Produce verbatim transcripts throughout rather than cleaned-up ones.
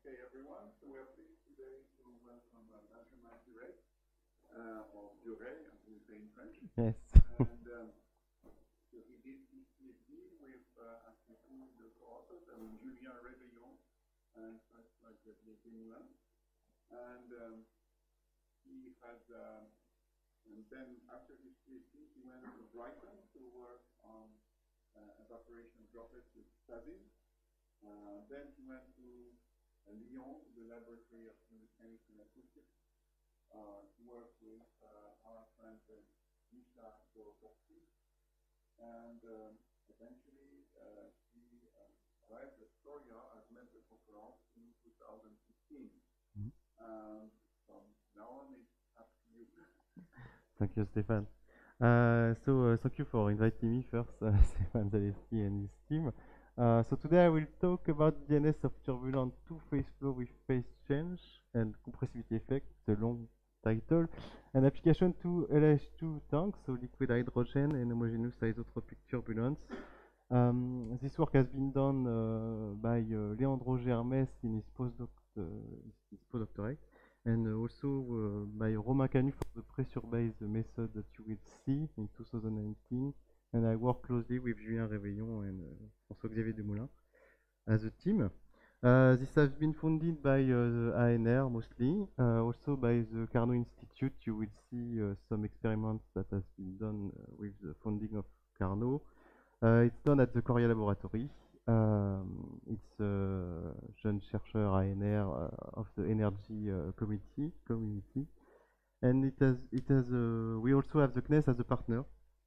Okay, everyone. So we are pleased today to welcome uh, Benjamin Duret, uh, or Duret, as we say in French. Yes. And um, so he did his PhD with uh, actually two of the co-authors, I mean, Julien Réveillon and like Xavier Moulin. And um, he had, uh, and then after his PhD, he went to Brighton to work on uh, evaporation droplets with Stazin. Uh, then he went to uh, Lyon, the Laboratory of Mechanics and Acoustics, uh, to work with uh, our friend uh, Misha Dorokovsky. And um, eventually uh, he uh, arrived at Soria as maître de conférence in two thousand fifteen. Mhm. Um, from now on, it's up to you. Thank you, Stefan. Uh, so uh, thank you for inviting me first, uh, Stefan Zalewski and his team. Uh, so today I will talk about the D N S of turbulent two-phase flow with phase change and compressivity effect, the long title, and application to L H two tanks, so liquid hydrogen and homogeneous isotropic turbulence. Um, this work has been done uh, by uh, Leandro Germes in his postdoc uh, his postdoctorate, and uh, also uh, by Romain Canu for the pressure-based method that you will see in two thousand nineteen. And I work closely with Julien Réveillon and uh, François-Xavier Desmoulins as a team. Uh, this has been funded by uh, the A N R mostly, uh, also by the Carnot Institute. You will see uh, some experiments that has been done uh, with the funding of Carnot. Uh, it's done at the Coria Laboratory. Um, it's a jeune chercheur A N R uh, of the Energy uh, Committee community, and it has it has uh, we also have the C N E S as a partner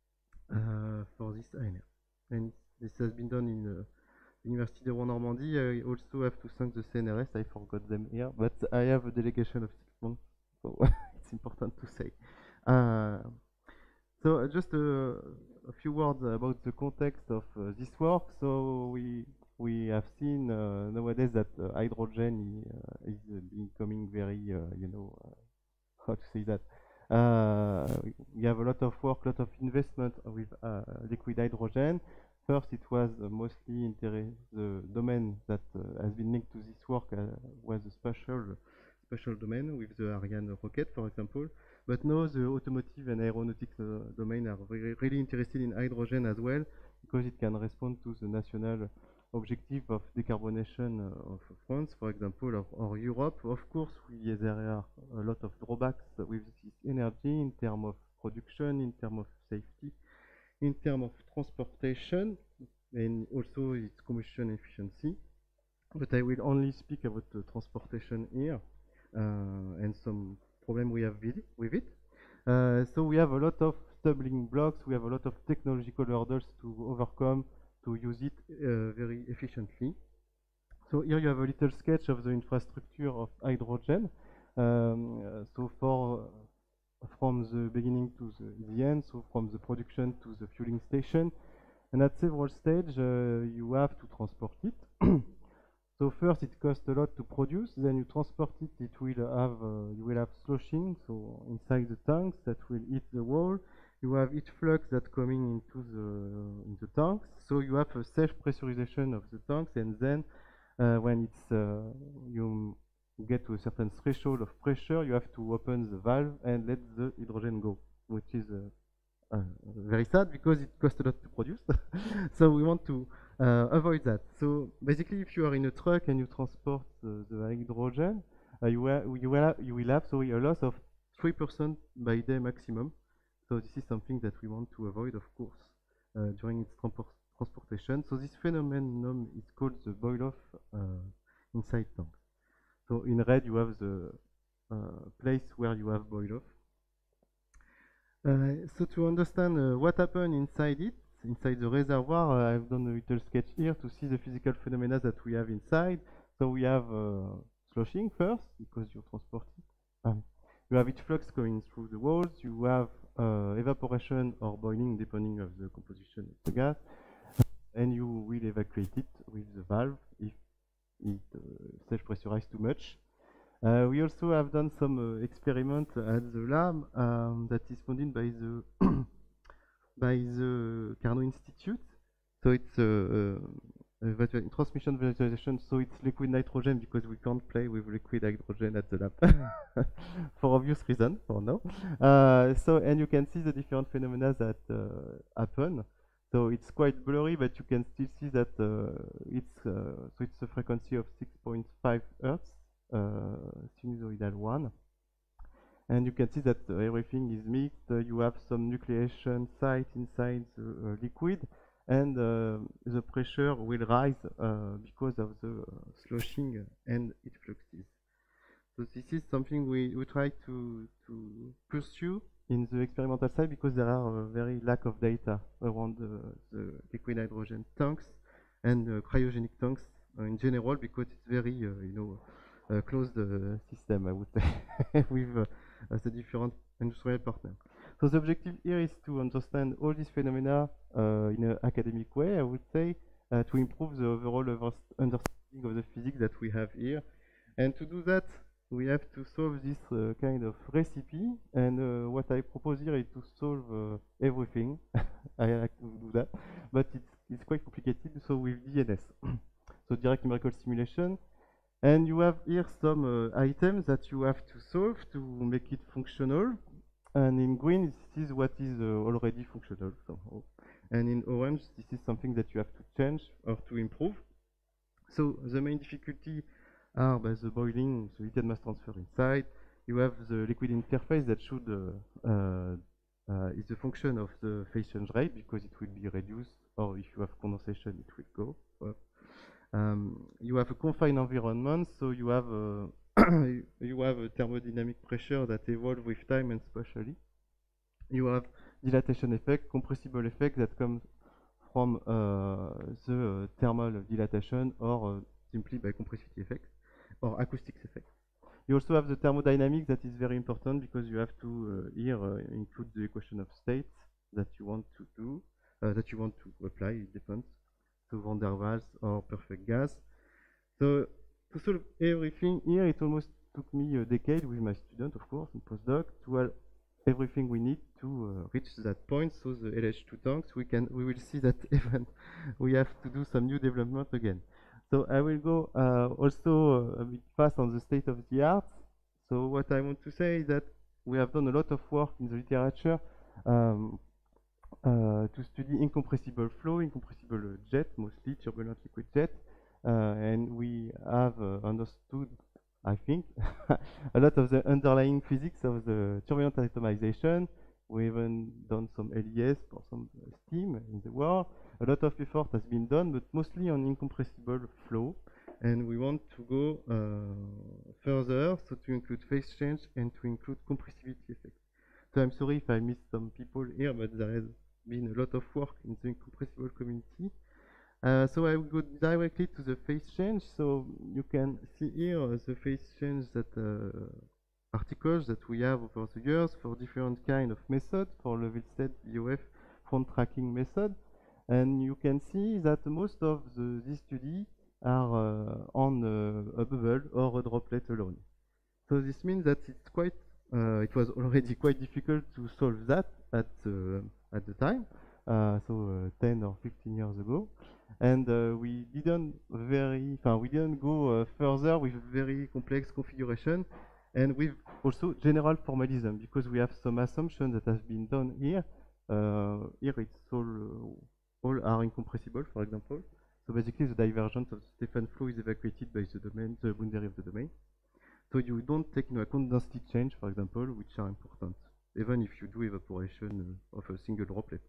uh, for this A N R, and this has been done in uh, University de Rouen-Normandie. I also have to thank the C N R S. I forgot them here, but I have a delegation of six months, so it's important to say. Uh, so uh, just a, a few words about the context of uh, this work. So we we have seen uh, nowadays that uh, hydrogen uh, is uh, becoming very, uh, you know, uh, how to say that. Uh, we have a lot of work, a lot of investment with uh, liquid hydrogen. First, it was uh, mostly the domain that uh, has been linked to this work uh, was a special, special domain with the Ariane rocket, for example. But now the automotive and aeronautics uh, domain are very, really interested in hydrogen as well, because it can respond to the national objective of decarbonation uh, of France, for example, or, or Europe. Of course, we, there are a lot of drawbacks with this energy in terms of production, in terms of safety, in terms of transportation, and also its combustion efficiency. But I will only speak about the transportation here uh, and some problem we have with it. Uh, so we have a lot of stumbling blocks, we have a lot of technological hurdles to overcome to use it uh, very efficiently. So here you have a little sketch of the infrastructure of hydrogen. Um, uh, so for uh, from the beginning to the, the end, so from the production to the fueling station, and at several stages uh, you have to transport it. So first it costs a lot to produce, then you transport it, it will have uh, you will have sloshing, so inside the tanks that will hit the wall. You have heat flux that coming into the in the tanks, so you have a self-pressurization of the tanks, and then uh, when it's uh, you get to a certain threshold of pressure, you have to open the valve and let the hydrogen go, which is uh, uh, very sad because it costs a lot to produce. So we want to uh, avoid that. So basically, if you are in a truck and you transport uh, the hydrogen, uh, you, you, will you will have sorry, a loss of three percent by day maximum. So this is something that we want to avoid, of course, uh, during its transportation. So this phenomenon is called the boil-off uh, inside tank. So in red, you have the uh, place where you have boil-off. Uh, so to understand uh, what happened inside it, inside the reservoir, uh, I've done a little sketch here to see the physical phenomena that we have inside. So we have uh, sloshing first, because you transport it. Um, you have heat flux going through the walls. You have uh, evaporation or boiling, depending of the composition of the gas. And you will evacuate it with the valve if it uh, self-pressurizes too much. Uh, we also have done some uh, experiment at the lab um, that is funded by the by the Carnot Institute. So it's a, uh, virtual transmission visualization, so it's liquid nitrogen because we can't play with liquid hydrogen at the lab for obvious reason for now. Uh, so and you can see the different phenomena that uh, happen. So it's quite blurry, but you can still see that uh, it's uh, so it's a frequency of six point five hertz, uh, sinusoidal one. And you can see that uh, everything is mixed. Uh, you have some nucleation site inside the uh, liquid, and uh, the pressure will rise uh, because of the uh, sloshing and heat fluxes. So this is something we, we try to, to pursue in the experimental side because there are uh, very lack of data around the, the liquid hydrogen tanks and uh, cryogenic tanks uh, in general because it's very uh, you know uh, closed uh, system, I would say, with uh, uh, the different industrial partners. So the objective here is to understand all these phenomena uh, in an academic way, I would say, uh, to improve the overall understanding of the physics that we have here. And to do that, we have to solve this uh, kind of recipe. And uh, what I propose here is to solve uh, everything. I like to do that, but it's, it's quite complicated. So with D N S, so direct numerical simulation. And you have here some uh, items that you have to solve to make it functional. And in green, this is what is uh, already functional somehow. And in orange, this is something that you have to change or to improve. So the main difficulty are by the boiling, the heat mass transfer inside. You have the liquid interface that should uh, uh, uh, is a function of the phase change rate because it will be reduced, or if you have condensation, it will go up. Um, you have a confined environment, so you have a you have a thermodynamic pressure that evolves with time and spatially. You have dilatation effect, compressible effect that comes from uh, the uh, thermal dilatation or uh, simply by compressivity effect or acoustics effect. You also have the thermodynamics that is very important because you have to uh, here uh, include the equation of states that you want to do, uh, that you want to apply, it depends. So van der Waals or perfect gas. So to solve everything here, it almost took me a decade with my student, of course, in postdoc, to have everything we need to uh, reach that point. So the L H two tanks, we can, we will see that even we have to do some new development again. So I will go uh, also uh, a bit fast on the state of the art. So what I want to say is that we have done a lot of work in the literature um, uh, to study incompressible flow, incompressible jet, mostly turbulent liquid jet. Uh, and we have uh, understood, I think, a lot of the underlying physics of the turbulent atomization. We even done some L E S for some uh, steam in the world. A lot of effort has been done, but mostly on incompressible flow. And we want to go uh, further, so to include phase change and to include compressivity effect. So I'm sorry if I missed some people here, but there has been a lot of work in the incompressible community. Uh, so I will go directly to the phase change. So you can see here uh, the phase change that uh, articles that we have over the years for different kind of methods, for level set, B O F, front tracking method. And you can see that most of the, these studies are uh, on uh, a bubble or a droplet alone. So this means that it's quite, uh, it was already quite difficult to solve that at, uh, at the time, uh, so uh, ten or fifteen years ago. And uh, we didn't very, uh, we didn't go uh, further with very complex configuration and with also general formalism because we have some assumptions that have been done here. Uh, here it's all, uh, all are incompressible, for example. So basically the divergence of the Stefan flow is evacuated by the domain, the boundary of the domain. So you don't take into account density change, for example, which are important, even if you do evaporation uh, of a single droplet.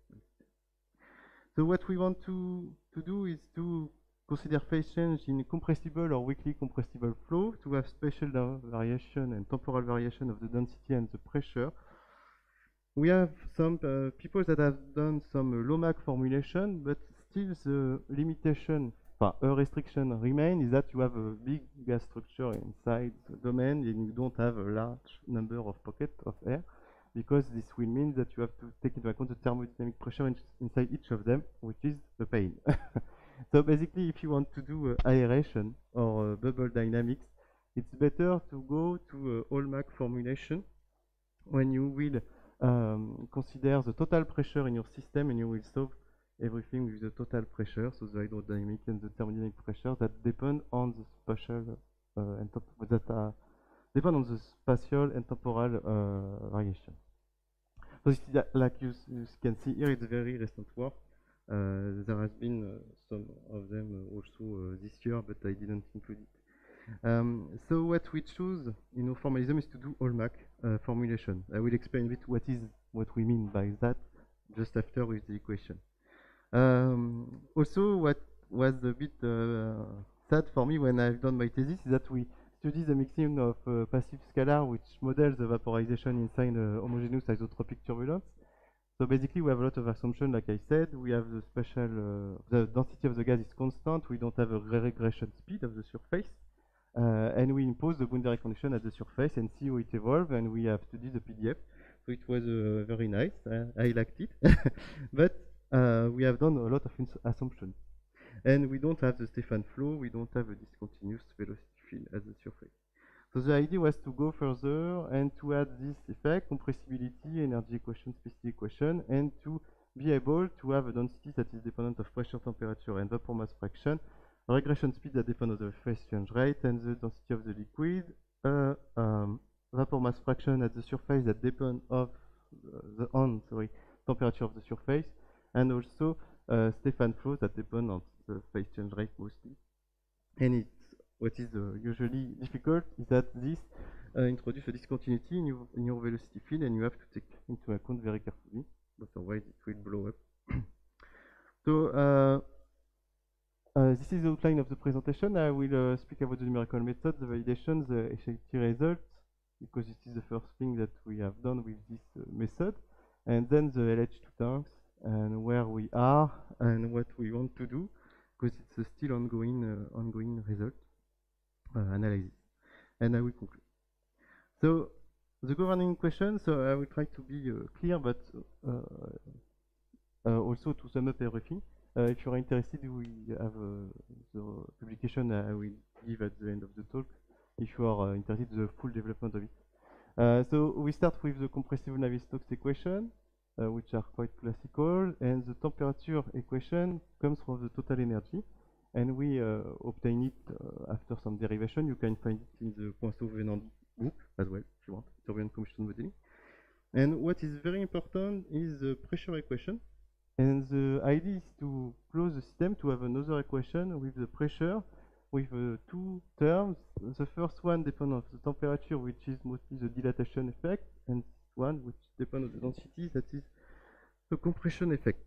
So what we want to, to do is to consider phase change in compressible or weakly compressible flow, to have spatial variation and temporal variation of the density and the pressure. We have some uh, people that have done some uh, low-Mach formulation, but still the limitation, uh, a restriction remain is that you have a big gas structure inside the domain and you don't have a large number of pockets of air, because this will mean that you have to take into account the thermodynamic pressure in inside each of them, which is a pain. So basically, if you want to do uh, aeration or uh, bubble dynamics, it's better to go to a Hall-Mach formulation when you will um, consider the total pressure in your system and you will solve everything with the total pressure, so the hydrodynamic and the thermodynamic pressure that depend on the spatial uh, and that are depend on the spatial and temporal uh, variation. So this is, like you, you can see here, it's very recent work. Uh, there has been uh, some of them also uh, this year, but I didn't include it. Um, so what we choose in our formalism is to do hallmark uh, formulation. I will explain a bit what is what we mean by that just after with the equation. Um, also, what was a bit uh, sad for me when I've done my thesis is that we study the mixing of uh, passive scalar, which models the vaporization inside uh, homogeneous isotropic turbulence. So basically, we have a lot of assumptions, like I said. We have the special, uh, the density of the gas is constant. We don't have a regression speed of the surface. Uh, and we impose the boundary condition at the surface and see how it evolves, and we have studied the P D F. So it was uh, very nice. Uh, I liked it. But uh, we have done a lot of assumptions. And we don't have the Stefan flow. We don't have a discontinuous velocity field at the surface. So the idea was to go further and to add this effect, compressibility, energy equation, specific equation, and to be able to have a density that is dependent of pressure, temperature, and vapor mass fraction, a regression speed that depends on the phase change rate and the density of the liquid, uh, um, vapor mass fraction at the surface that depends of uh, the on sorry temperature of the surface, and also uh, Stefan flows that depend on the phase change rate mostly. And it's what is uh, usually difficult is that this uh, introduces a discontinuity in your, in your velocity field, and you have to take into account very carefully, but otherwise it will blow up. So uh, uh, this is the outline of the presentation. I will uh, speak about the numerical method, the validation, the H I T results, because this is the first thing that we have done with this uh, method, and then the L H two tanks and where we are and what we want to do, because it's a still ongoing uh, ongoing result. Uh, analysis, and I will conclude. So the governing question, so I will try to be uh, clear, but uh, uh, also to sum up everything. Uh, if you are interested, we have uh, the publication I will give at the end of the talk, if you are uh, interested in the full development of it. Uh, so we start with the compressible Navier-Stokes equation, uh, which are quite classical, and the temperature equation comes from the total energy. And we uh, obtain it uh, after some derivation. You can find it in the Poinsot-Venant book as well, if you want, turbulent combustion modeling. And what is very important is the pressure equation. And the idea is to close the system to have another equation with the pressure, with uh, two terms. The first one depends on the temperature, which is mostly the dilatation effect, and one which depends on the density, that is the compression effect.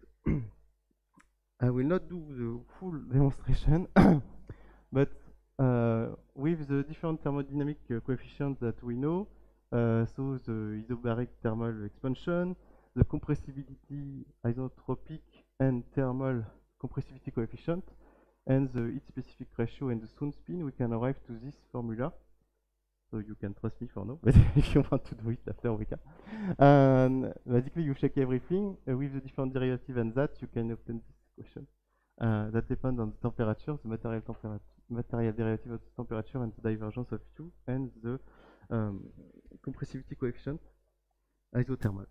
I will not do the full demonstration, but uh, with the different thermodynamic uh, coefficients that we know, uh, so the isobaric thermal expansion, the compressibility isotropic and thermal compressivity coefficient, and the heat specific ratio and the sound spin, we can arrive to this formula. So you can trust me for now, but if you want to do it after, we can. And basically, you check everything uh, with the different derivatives, and that you can obtain this question. Uh, that depends on the temperature, the material temperature, material derivative of the temperature, and the divergence of Q, and the um, compressivity coefficient, isothermal.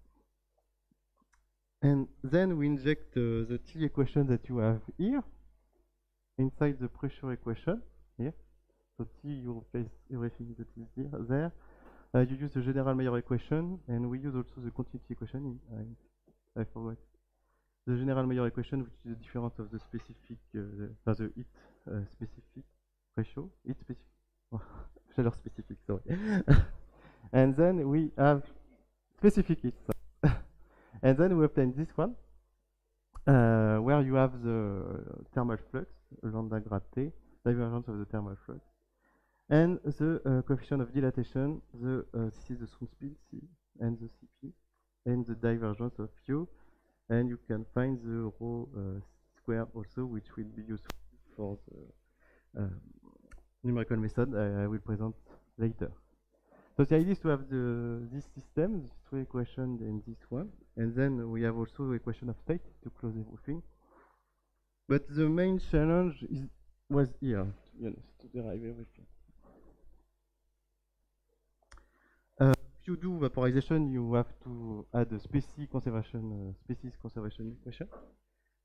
And then we inject uh, the T equation that you have here inside the pressure equation here. So T, you replace everything that is here, there. Uh, you use the general Mayer equation, and we use also the continuity equation. In, I, I forgot. The general Mayer equation, which is the difference of the specific, uh, the, uh, the heat uh, specific ratio, heat specific, oh, chaleur specific, sorry. And then we have specific heat. And then we obtain this one, uh, where you have the thermal flux, lambda grad T, divergence of the thermal flux, and the uh, coefficient of dilatation, the uh, this is the sound speed, C, and the C P, and the divergence of U. And you can find the rho uh, square also, which will be useful for the uh, numerical method I, I will present later. So the idea is to have the, this system, these three equations and this one, and then we have also the equation of state to close everything. But the main challenge is, was here, to be honest, to derive everything. Uh, if you do vaporization, you have to add a species conservation, uh, species conservation equation.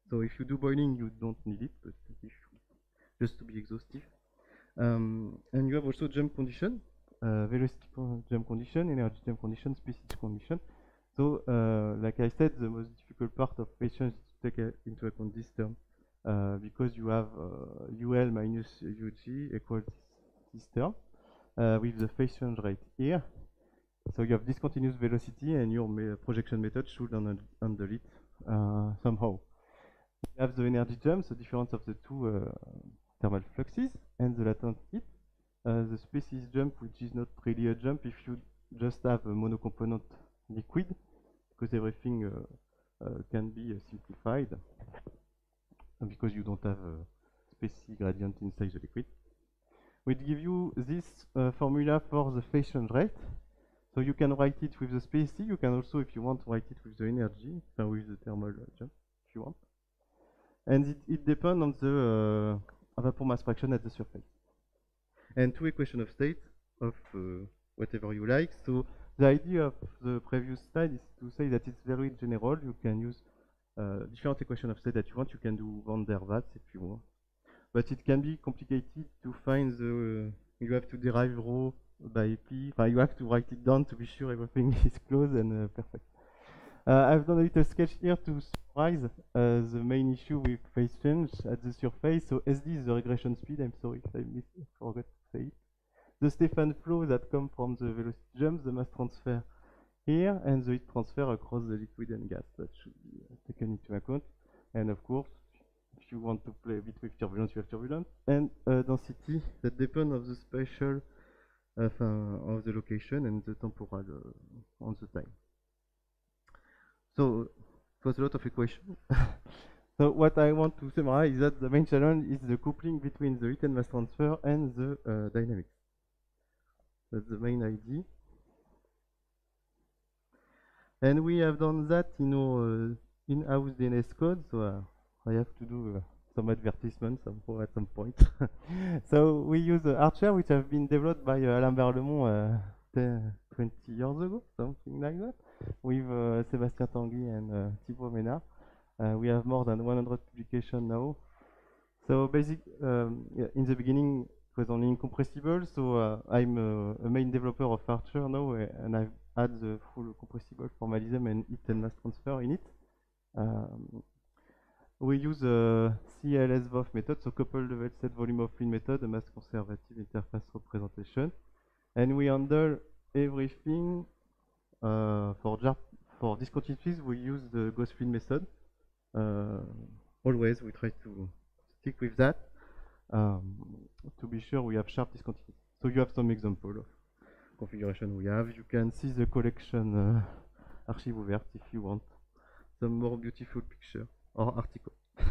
So if you do boiling, you don't need it, but if you, just to be exhaustive. Um, and you have also jump condition, uh, velocity con jump condition, energy jump condition, species condition. So, uh, like I said, the most difficult part of phase change is to take a, into account this term, uh, because you have uh, U L minus U G equals this, this term, uh, with the phase change rate here. So you have discontinuous velocity, and your me projection method should handle it uh, somehow. You have the energy jump, the difference of the two uh, thermal fluxes, and the latent heat. Uh, the species jump, which is not really a jump if you just have a monocomponent liquid, because everything uh, uh, can be uh, simplified, because you don't have a species gradient inside the liquid. We give you this uh, formula for the phase change rate. So you can write it with the species. You can also, if you want, write it with the energy, uh, with the thermal uh, jump, if you want. And it, it depends on the uh, vapor mass fraction at the surface. And two equation of state of uh, whatever you like. So the idea of the previous slide is to say that it's very general. You can use uh, different equation of state that you want. You can do van der Waals if you want. But it can be complicated to find the, uh, you have to derive rho by P. Uh, you have to write it down to be sure everything is close and uh, perfect. Uh, I've done a little sketch here to summarize uh, the main issue with phase change at the surface. So S D is the regression speed. I'm sorry if I missed, forgot to say it. The Stefan flow that come from the velocity jump, the mass transfer here, and the heat transfer across the liquid and gas. That should be uh, taken into account. And of course, if you want to play a bit with turbulence, you have turbulence. And uh, density that depend of the spatial, uh, of the location and the temporal uh, on the time. So it was a lot of equations. So what I want to summarize is that the main challenge is the coupling between the heat and mass transfer and the uh, dynamics. That's the main idea. And we have done that in our uh, in-house D N S code, so uh, I have to do uh, some advertisement somehow at some point. So we use uh, Archer, which have been developed by uh, Alain Berlemont uh, twenty years ago, something like that, with uh, Sébastien Tanguy and uh, Thibaut Ménard. Uh, we have more than one hundred publications now. So basic, um, yeah, in the beginning it was only incompressible, so uh, I'm uh, a main developer of Archer now, uh, and I've had the full compressible formalism and heat and mass transfer in it. Um, we use a C L S V O F method, so coupled level set volume of fluid method, a mass conservative interface representation, and we handle everything uh, for jar for discontinuities. We use the Gauss fluid method. Uh, always we try to stick with that. Um, to be sure we have sharp discontinuity. So you have some example of configuration we have. You can see the collection uh, archive ouverte if you want some more beautiful picture or article.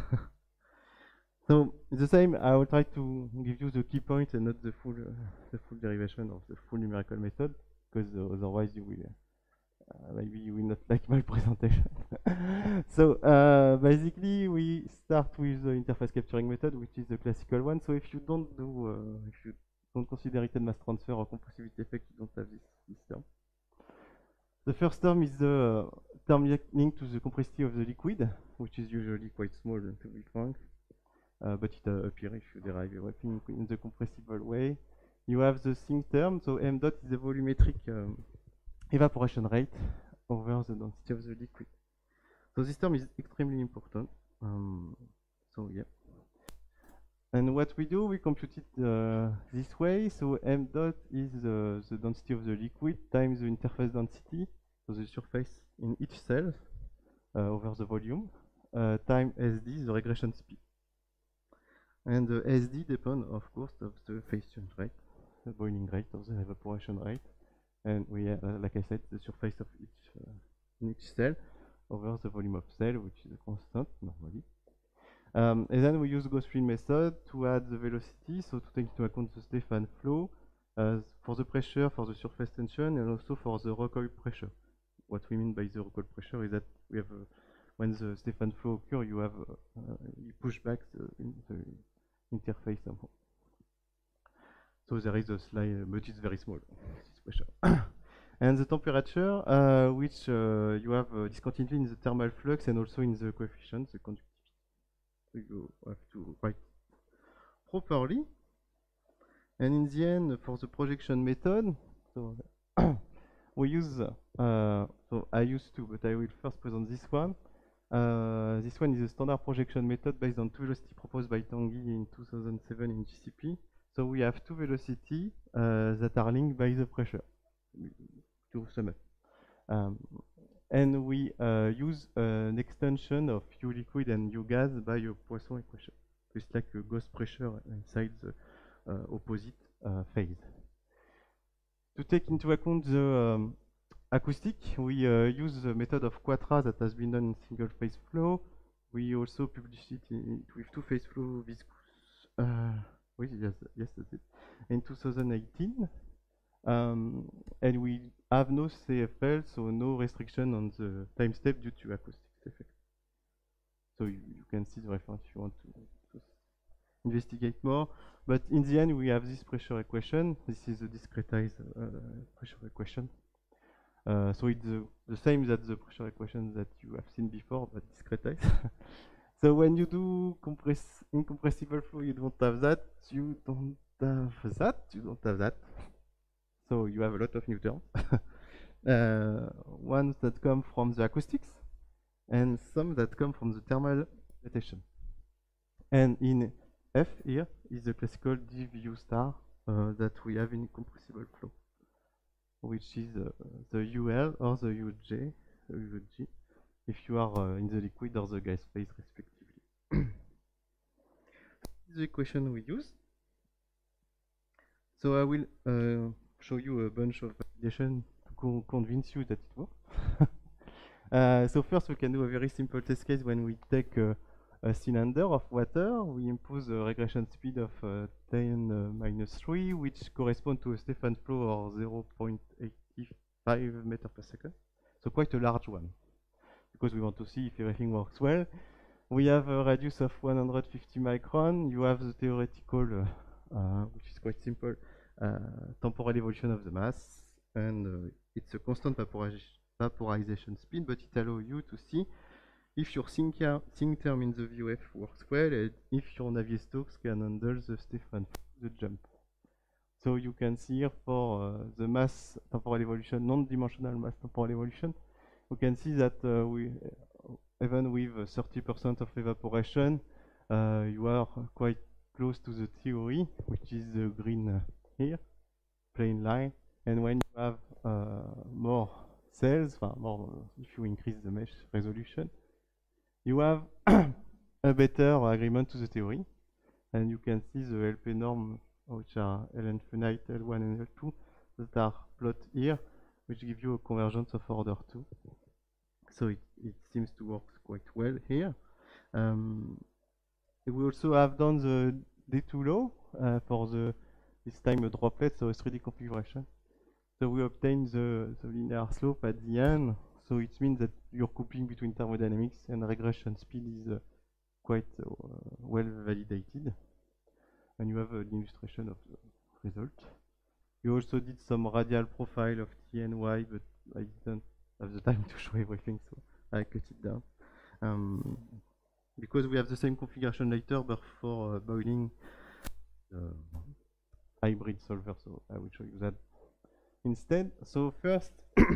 So the same, I will try to give you the key points and not the full uh, the full derivation of the full numerical method, because uh, otherwise you will uh, maybe you will not like my presentation. So uh, basically we start with the interface capturing method, which is the classical one. So if you don't do uh, if you don't consider it mass transfer or compressivity effect, you don't have this, this term. The first term is the uh, term linked to the compressivity of the liquid, which is usually quite small, to be frank, uh, but it uh, appears if you derive everything in the compressible way. You have the sink term, so m dot is the volumetric um, evaporation rate over the density of the liquid. So this term is extremely important. Um, so yeah. And what we do, we compute it uh, this way. So m dot is uh, the density of the liquid times the interface density, so the surface in each cell uh, over the volume, uh, time S D, the regression speed. And the S D depends, of course, of the phase change rate, the boiling rate, of the evaporation rate. And we have, uh, like I said, the surface of each uh, in each cell over the volume of cell, which is a constant normally. Um, and then we use Gauss fluid method to add the velocity, so to take into account the Stefan flow uh, for the pressure, for the surface tension, and also for the recoil pressure. What we mean by the recoil pressure is that we have, uh, when the Stefan flow occurs, you have uh, uh, you push back the, in the interface somehow. So there is a slide, uh, but it's very small, this pressure. And the temperature, uh, which uh, you have uh, discontinuity in the thermal flux and also in the coefficient, the conductivity. So you have to write it properly. And in the end, for the projection method, so we use, uh, so I used to, but I will first present this one. Uh, this one is a standard projection method based on two velocity proposed by Tanguy in two thousand seven in G C P. So we have two velocity uh, that are linked by the pressure, to sum up. Um, and we uh, use uh, an extension of U liquid and U gas by a Poisson equation. So it's like a ghost pressure inside the uh, opposite uh, phase. To take into account the um, acoustic, we uh, use the method of Quatra that has been done in single phase flow. We also published it in, with two phase flow viscous. Uh, wait, yes, yes, that's it. In two thousand eighteen, um, and we have no C F L, so no restriction on the time step due to acoustic effect. So you, you can see the reference if you want to, to investigate more. But in the end, we have this pressure equation. This is a discretized uh, pressure equation. Uh, so it's the, the same as the pressure equation that you have seen before, but discretized. So when you do compress incompressible flow, you don't have that. You don't have that. You don't have that. So you have a lot of new terms. uh, ones that come from the acoustics, and some that come from the thermal rotation. And in F here is the classical div U star uh, that we have in compressible flow, which is uh, the U L or the U J, uh, U G, if you are uh, in the liquid or the gas phase, respectively. This is the equation we use. So I will uh, show you a bunch of validation to co convince you that it works. uh, so first, we can do a very simple test case when we take uh, a cylinder of water. We impose a regression speed of uh, ten uh, minus three, which corresponds to a Stefan flow of zero point eight five meters per second. So quite a large one, because we want to see if everything works well. We have a radius of one hundred fifty micron. You have the theoretical, uh, uh, which is quite simple, uh, temporal evolution of the mass, and uh, it's a constant vaporization, vaporization speed, but it allows you to see if your sink term in the V O F works well, and if your Navier-Stokes can handle the Stefan the jump. So you can see here for uh, the mass temporal evolution, non-dimensional mass temporal evolution, you can see that uh, we, uh, even with thirty percent of evaporation, uh, you are quite close to the theory, which is the green uh, here, plain line. And when you have uh, more cells, uh, more, if you increase the mesh resolution, you have a better agreement to the theory, and you can see the L P norm, which are L infinite, L one, and L two, that are plotted here, which give you a convergence of order two. So it, it seems to work quite well here. Um, we also have done the D two law uh, for the this time a droplet, so a three D configuration. So we obtain the, the linear slope at the end. So it means that your coupling between thermodynamics and regression speed is uh, quite uh, well validated. And you have an illustration of the result. You also did some radial profile of T and Y, but I didn't have the time to show everything, so I cut it down. Um, because we have the same configuration later, but for uh, boiling uh, hybrid solver, so I will show you that instead. So first,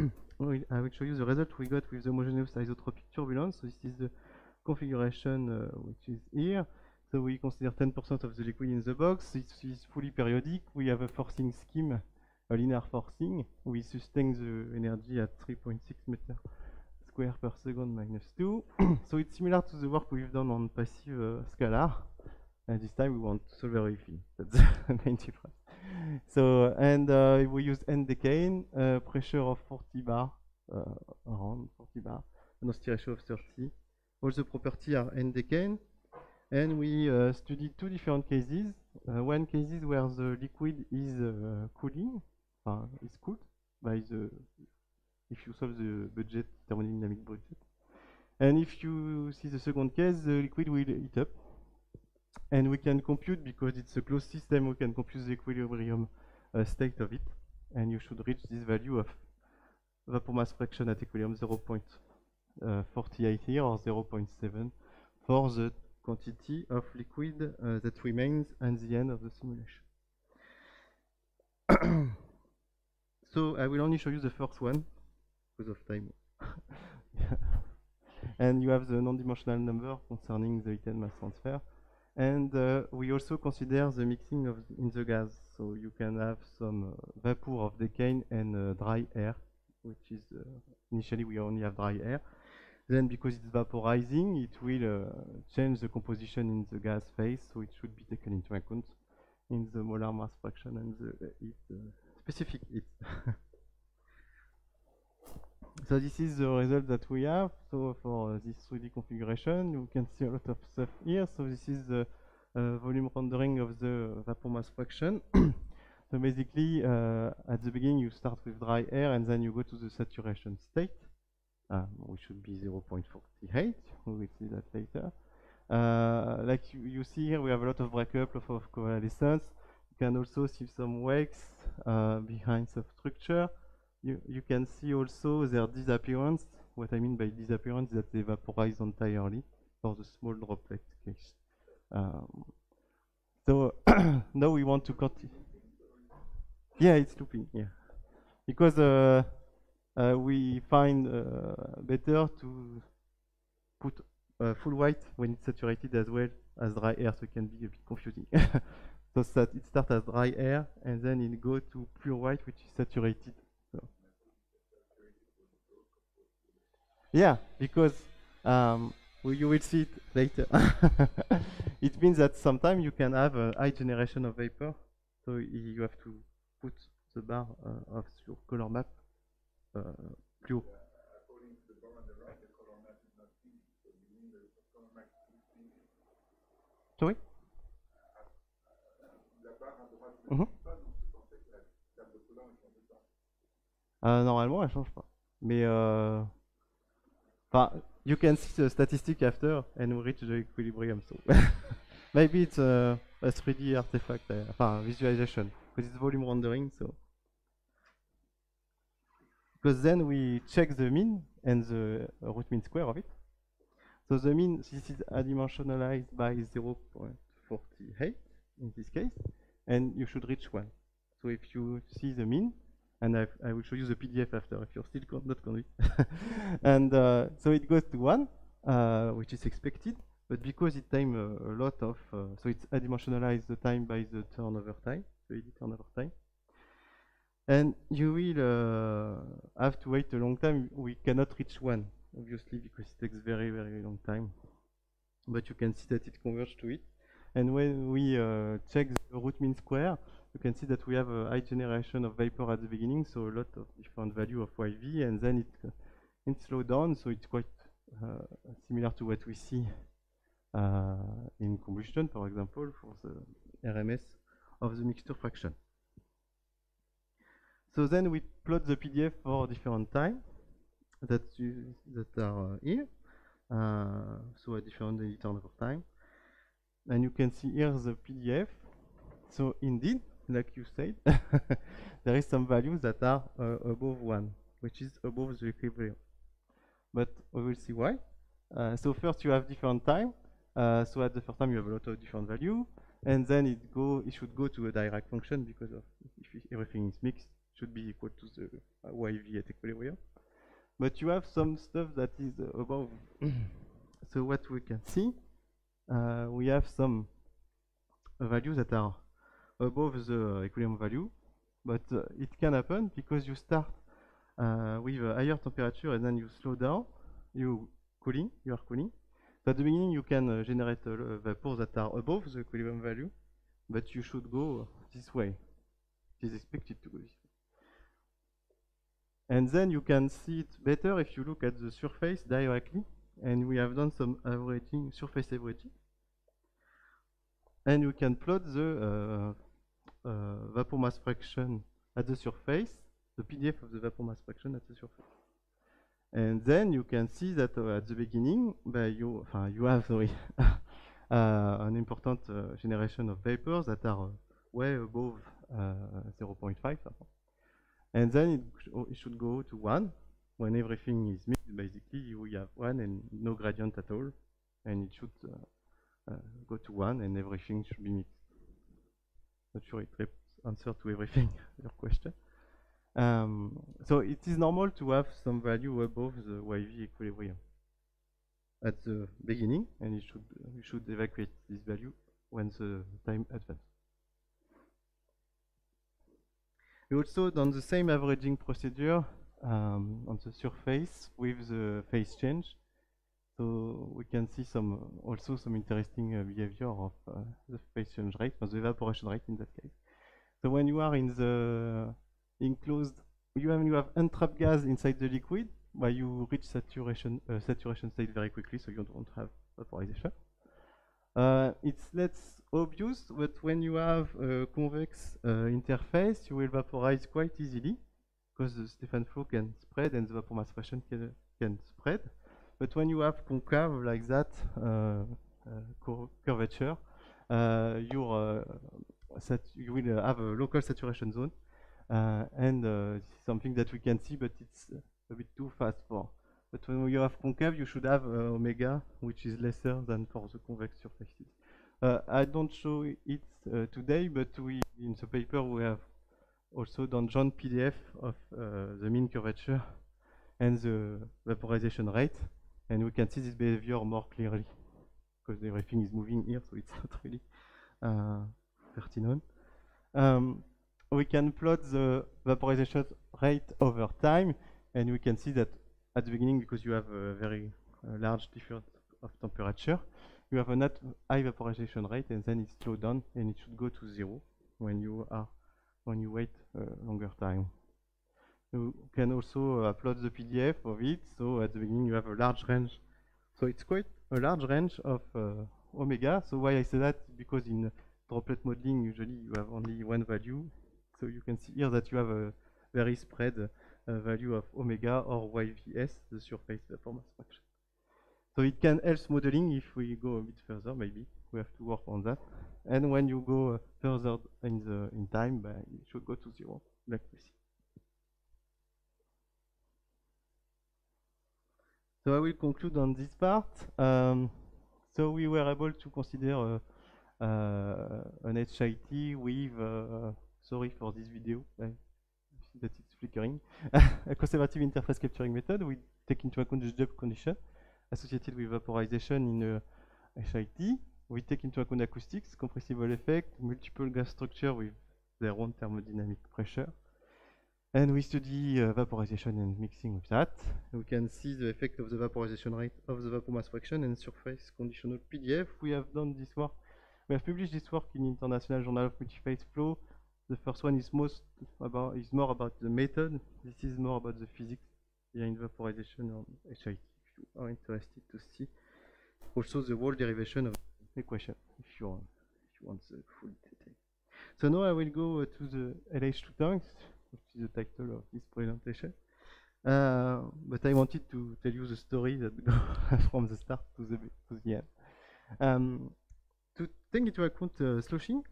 I will show you the result we got with the homogeneous isotropic turbulence. So this is the configuration uh, which is here. So we consider ten percent of the liquid in the box. It is fully periodic. We have a forcing scheme, a linear forcing. We sustain the energy at three point six meters square per second minus two. So it's similar to the work we've done on passive uh, scalar. And this time we want to solve everything. That's the main difference. So, and uh, we use N decane, uh, pressure of forty bar, uh, around forty bar, density ratio of thirty. All the properties are N decane. And we uh, studied two different cases. Uh, one case is where the liquid is uh, cooling, uh, is cooled by the, if you solve the budget, thermodynamic budget. And if you see the second case, the liquid will heat up. And we can compute, because it's a closed system, we can compute the equilibrium uh, state of it. And you should reach this value of vapor mass fraction at equilibrium zero point four eight here, or zero point seven for the quantity of liquid uh, that remains at the end of the simulation. So I will only show you the first one because of time. And you have the non-dimensional number concerning the heat mass transfer. And uh, we also consider the mixing of the, in the gas. So you can have some uh, vapor of decane and uh, dry air, which is uh, initially we only have dry air. Then because it's vaporizing, it will uh, change the composition in the gas phase, so it should be taken into account in the molar mass fraction and the uh, heat, uh, specific heat. So this is the result that we have. So for uh, this three D configuration, you can see a lot of stuff here. So this is the uh, volume rendering of the vapor mass fraction. So basically, uh, at the beginning, you start with dry air, and then you go to the saturation state, uh, which should be zero point four eight. We will see that later. Uh, like you, you see here, we have a lot of breakup, lot of coalescence. You can also see some wakes uh, behind substructure. You, you can see also their disappearance. What I mean by disappearance is that they vaporize entirely for the small droplet case. Um, so now we want to continue. Yeah, it's looping, yeah. Because uh, uh, we find uh, better to put uh, full white when it's saturated as well as dry air, so it can be a bit confusing. So that it starts as dry air and then it goes to pure white, which is saturated. So. Yeah, because um, well, you will see it later. It means that sometimes you can have a high generation of vapor, so you have to put the bar uh, of your color map uh, pure. According to the bar on the right, the color map is not finished, so you mean the color map is finished. Sorry? La barre à droite ne Mhm. change pas, donc c'est en fait la table de couleur ne change pas. Euh, normalement, elle change pas. Mais euh, enfin, you can see the statistic after and we reach the equilibrium. So maybe it's a, a three D artifact, uh, enfin visualization, because it's volume rendering. So because then we check the mean and the root mean square of it. So the mean, this is adimensionalized by zero point four eight in this case, and you should reach one. So if you see the mean, and I've, I will show you the P D F after if you're still con not convinced. And uh, so it goes to one, uh, which is expected, but because it time uh, a lot of, uh, so it's adimensionalized the time by the turnover time, the eddy turnover time. And you will uh, have to wait a long time. We cannot reach one, obviously, because it takes very, very long time. But you can see that it converges to it. And when we uh, check the root mean square, you can see that we have a high generation of vapor at the beginning, so a lot of different value of Y V, and then it, uh, it slows down, so it's quite uh, similar to what we see uh, in combustion, for example, for the R M S of the mixture fraction. So then we plot the P D F for different time that, you, that are uh, here, uh, so a different eddy turnover time. And you can see here the P D F. So indeed, like you said, there is some values that are uh, above one, which is above the equilibrium. But we will see why. Uh, so first you have different time. Uh, so at the first time you have a lot of different value, and then it go it should go to a Dirac function because of if everything is mixed, it should be equal to the uh, Y V at equilibrium. But you have some stuff that is uh, above. So what we can see, uh, we have some uh, values that are above the equilibrium value, but uh, it can happen because you start uh, with a higher temperature and then you slow down, you cooling, you are cooling. So at the beginning you can uh, generate uh, vapors that are above the equilibrium value, but you should go this way. It is expected to go this way. And then you can see it better if you look at the surface directly, and we have done some averaging, surface averaging. And you can plot the uh, uh, vapor mass fraction at the surface, the P D F of the vapor mass fraction at the surface. And then you can see that uh, at the beginning, uh, you, uh, you have sorry, uh, an important uh, generation of vapors that are uh, way above uh, zero point five. And then it, sh it should go to one. When everything is mixed, basically, you have one and no gradient at all. And it should uh, uh, go to one, and everything should be mixed. Not sure it answers to everything your question. Um, so it is normal to have some value above the Y V equilibrium at the beginning, and you should you should evacuate this value when the time advances. We also done the same averaging procedure um, on the surface with the phase change. So we can see some also some interesting uh, behavior of uh, the phase change rate, or the evaporation rate in that case. So when you are in the enclosed, you have, you have entrapped gas inside the liquid, where you reach saturation uh, saturation state very quickly, so you don't have vaporization. Uh, it's less obvious, but when you have a convex uh, interface, you will vaporize quite easily, because the Stefan flow can spread and the vapor mass fraction can, can spread. But when you have concave like that uh, uh, curvature, uh, your, uh, you will uh, have a local saturation zone, uh, and uh, this is something that we can see, but it's a bit too fast for. But when you have concave, you should have uh, omega, which is lesser than for the convex surfaces. Uh, I don't show it uh, today, but we in the paper we have also done joint P D F of uh, the mean curvature and the vaporization rate, and we can see this behavior more clearly because everything is moving here, so it's not really uh, pertinent. Um, we can plot the vaporization rate over time, and we can see that at the beginning, because you have a very uh, large difference of temperature, you have a not high vaporization rate, and then it slows down, and it should go to zero when you are when you wait a longer time. You can also uh, plot the P D F of it. So at the beginning, you have a large range. So it's quite a large range of uh, omega. So why I say that? Because in droplet modeling, usually you have only one value. So you can see here that you have a very spread uh, value of omega or Y V S, the surface vapor mass fraction. So it can help modeling if we go a bit further, maybe. We have to work on that. And when you go uh, further in the in time, uh, it should go to zero, like we see. So I will conclude on this part. Um, so we were able to consider uh, uh, an H I T with, uh, sorry for this video, I see that it's flickering, a conservative interface capturing method. We take into account the Debye condition associated with vaporization in a H I T. We take into account acoustics, compressible effect, multiple gas structure with their own thermodynamic pressure. And we study uh, vaporization and mixing with that. We can see the effect of the vaporization rate of the vapor mass fraction and surface conditional P D F. We have done this work. We have published this work in International Journal of Multiphase Flow. The first one is most about is more about the method. This is more about the physics behind vaporization on H I T. If you are interested to see also the whole derivation of the equation, if you want, if you want the full detail. So now I will go uh, to the L H two tanks, which is the title of this presentation. Uh, but I wanted to tell you the story that goes from the start to the to the end. Um, to take into account uh, sloshing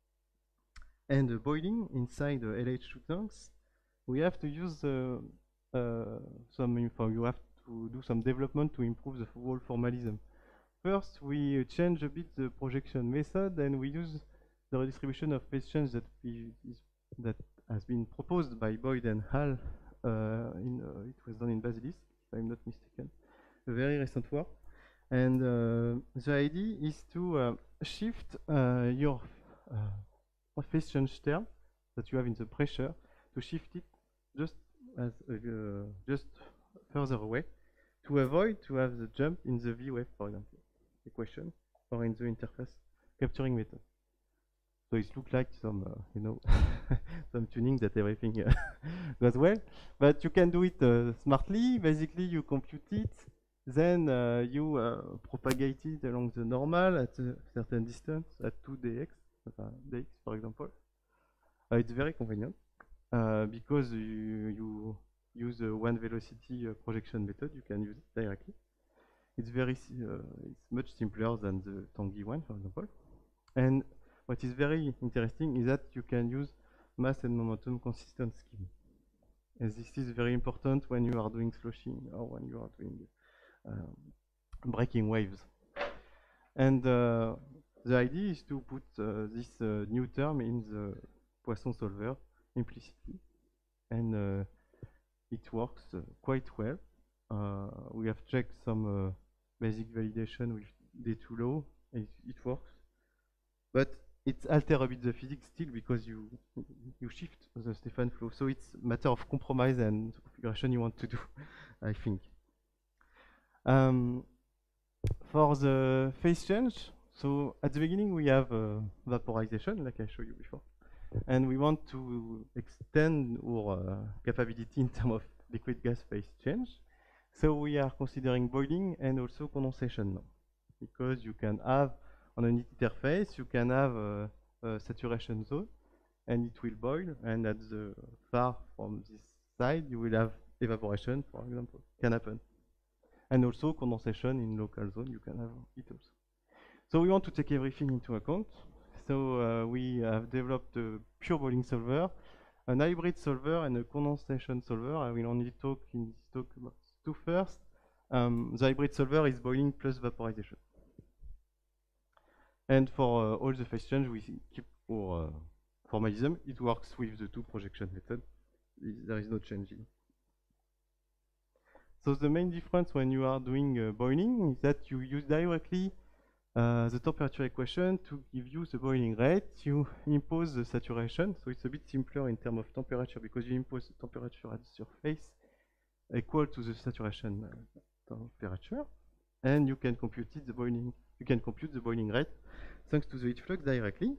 and uh, boiling inside the L H two tanks, we have to use uh, uh, some info. You have to do some development to improve the whole formalism. First, we change a bit the projection method, and we use the redistribution of phase change that we is, that has been proposed by Boyd and Hall. Uh, in uh, it was done in Basilisk, if I'm not mistaken, a very recent work. And uh, the idea is to uh, shift uh, your uh, phase change term that you have in the pressure to shift it just as uh, just further away to avoid to have the jump in the V wave, for example, equation, or in the interface capturing method. So it looks like some, uh, you know, some tuning that everything uh, goes well, but you can do it uh, smartly. Basically, you compute it, then uh, you uh, propagate it along the normal at a certain distance, at two d x, uh, dx, for example. Uh, it's very convenient uh, because you, you use a one velocity uh, projection method. You can use it directly. It's very, uh, it's much simpler than the Tanguy one, for example. And what is very interesting is that you can use mass and momentum consistent scheme. And this is very important when you are doing sloshing or when you are doing um, breaking waves. And uh, the idea is to put uh, this uh, new term in the Poisson solver implicitly. And uh, it works uh, quite well. Uh, we have checked some uh, basic validation with D two law, and it, it works. But it alters a bit the physics still because you you shift the Stefan flow. So it's a matter of compromise and configuration you want to do, I think. Um, for the phase change, so at the beginning we have uh, vaporization, like I showed you before. And we want to extend our uh, capability in terms of liquid gas phase change. So we are considering boiling and also condensation now. Because you can have, on an interface, you can have a, a saturation zone and it will boil, and at the far from this side you will have evaporation, for example, can happen. And also condensation in local zone, you can have it also. So we want to take everything into account. So uh, we have developed a pure boiling solver, an hybrid solver, and a condensation solver. I will only talk in this talk about two first. Um, the hybrid solver is boiling plus vaporization. And for uh, all the phase change, we keep our uh, formalism. It works with the two projection method. There is no change in. So the main difference when you are doing uh, boiling is that you use directly uh, the temperature equation to give you the boiling rate. You impose the saturation, so it's a bit simpler in terms of temperature because you impose the temperature at the surface equal to the saturation uh, temperature, and you can compute it, the boiling. You can compute the boiling rate thanks to the heat flux directly.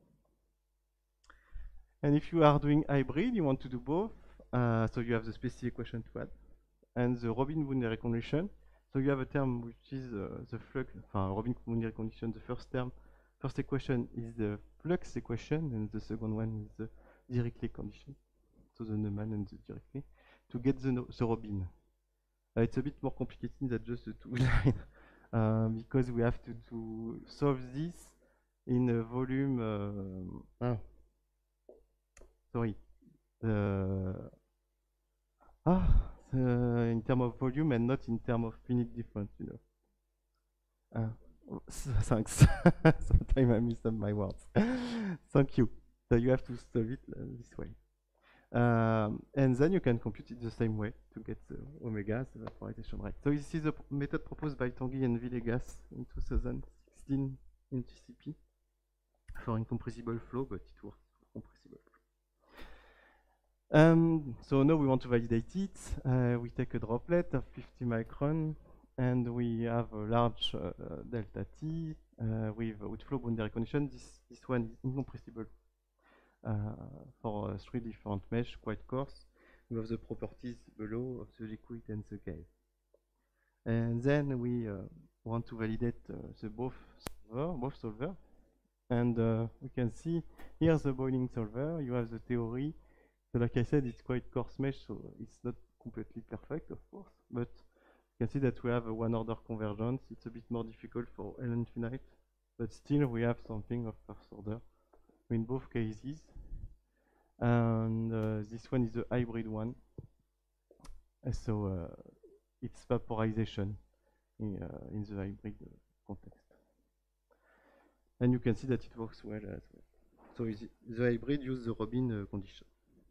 And if you are doing hybrid, you want to do both. Uh, so you have the specific equation to add, and the Robin boundary condition. So you have a term which is uh, the flux, enfin, Robin boundary condition. The first term, first equation is the flux equation, and the second one is the Dirichlet condition. So the Neumann and the Dirichlet to get the, no the Robin. Uh, it's a bit more complicated than just the two lines uh, because we have to, to solve this in a volume. Uh, ah, sorry. Uh, ah. Uh, in terms of volume and not in terms of finite difference, you know. Uh, thanks. Sometimes I miss up my words. Thank you. So you have to solve it uh, this way. Um, and then you can compute it the same way to get the omega, the vaporization rate. So this is a method proposed by Tanguy and Villegas in two thousand sixteen in T C P for incompressible flow, but it works for compressible flow. Um, so now we want to validate it. Uh, we take a droplet of fifty micron, and we have a large uh, delta T uh, with outflow boundary condition. This this one is incompressible uh, for uh, three different mesh, quite coarse. We have the properties below of the liquid and the gas. And then we uh, want to validate uh, the both solver, both solver, and uh, we can see here's the boiling solver. You have the theory. So like I said, it's quite coarse mesh, so it's not completely perfect, of course, but you can see that we have a one-order convergence. It's a bit more difficult for L infinite, but still we have something of first order in both cases. And uh, this one is the hybrid one. Uh, so uh, it's vaporization in, uh, in the hybrid uh, context. And you can see that it works well as well. So the hybrid uses the Robin uh, condition.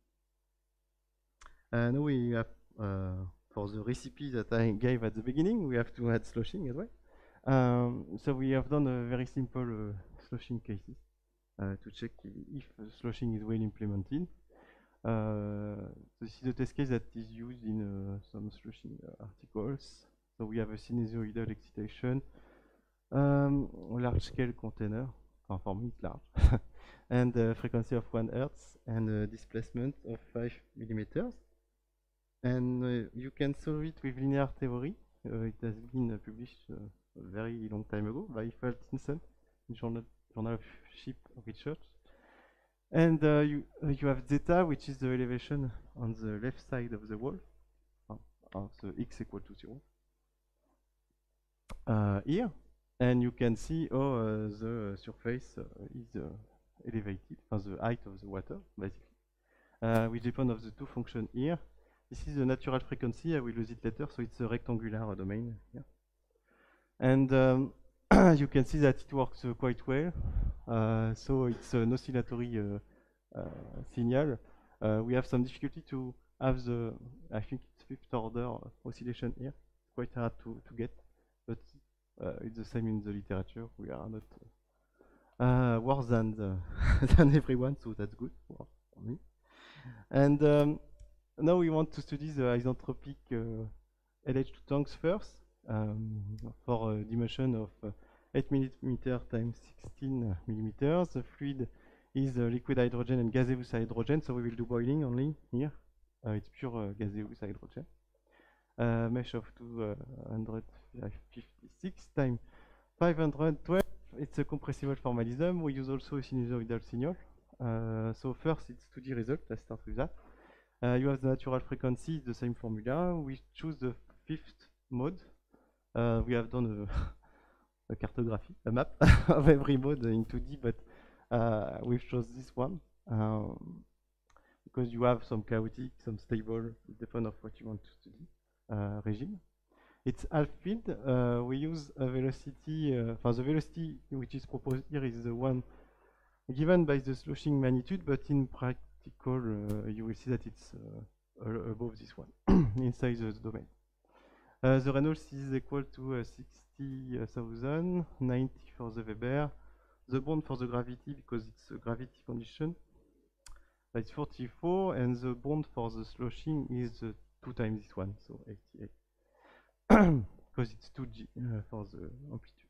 And now we have, uh, for the recipe that I gave at the beginning, we have to add sloshing as well. Um, so we have done a very simple uh, sloshing cases uh, to check if uh, sloshing is well implemented. Uh, this is a test case that is used in uh, some sloshing uh, articles. So we have a sinusoidal excitation, um, large scale container, well, for me it's large, and a frequency of one hertz and a displacement of five millimeters. And uh, you can solve it with linear theory. Uh, it has been uh, published uh, a very long time ago by Faltinson in Journal, Journal of Ship Research. And uh, you, uh, you have zeta, which is the elevation on the left side of the wall, uh, of the x equal to zero, uh, here. And you can see how uh, the surface uh, is uh, elevated, uh, the height of the water, basically, uh, which depends on the two functions here. This is the natural frequency. I will use it later. So it's a rectangular domain here. And um, you can see that it works uh, quite well. Uh, so it's an oscillatory uh, uh, signal. Uh, we have some difficulty to have the, I think it's fifth order oscillation here. It's quite hard to, to get, but uh, it's the same in the literature. We are not uh, worse than, the than everyone, so that's good for me. And um, now we want to study the isentropic uh, L H two tanks first um, for a dimension of uh, eight millimeter times sixteen millimeters. The fluid is uh, liquid hydrogen and gaseous hydrogen, so we will do boiling only here. Uh, it's pure uh, gaseous hydrogen. Uh, mesh of two hundred fifty-six times five hundred twelve. It's a compressible formalism. We use also a sinusoidal signal. Uh, so first, it's two D result. Let's start with that. Uh, you have the natural frequency, it's the same formula. We choose the fifth mode. Uh, we have done a, a cartography, a map of every mode in two D, but uh, we've chosen this one um, because you have some chaotic, some stable, depending on what you want to study uh, regime. It's half field. Uh, we use a velocity, uh, for the velocity which is proposed here is the one given by the sloshing magnitude, but in practical, uh, you will see that it's uh, above this one inside the domain. Uh, the Reynolds is equal to uh, sixty thousand, ninety for the Weber. The bond for the gravity, because it's a gravity condition, it's forty-four, and the bond for the sloshing is uh, two times this one, so eighty-eight, because it's two G uh, for the amplitude.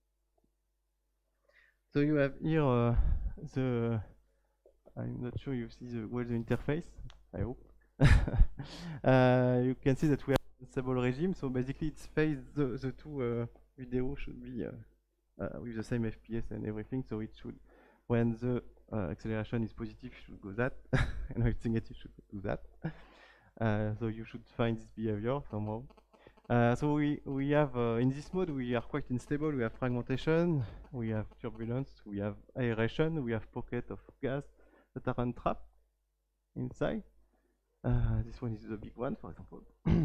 So you have here uh, the, I'm not sure you see the, well the interface, I hope. uh, you can see that we have a stable regime, so basically it's phase, the, the two uh, videos should be uh, uh, with the same F P S and everything, so it should, when the uh, acceleration is positive, it should go that, and when it's negative, it should do that. Uh, so you should find this behavior somehow. Uh, so we, we have, uh, in this mode, we are quite unstable. We have fragmentation, we have turbulence, we have aeration, we have pocket of gas that are entrapped inside. Uh, this one is the big one, for example.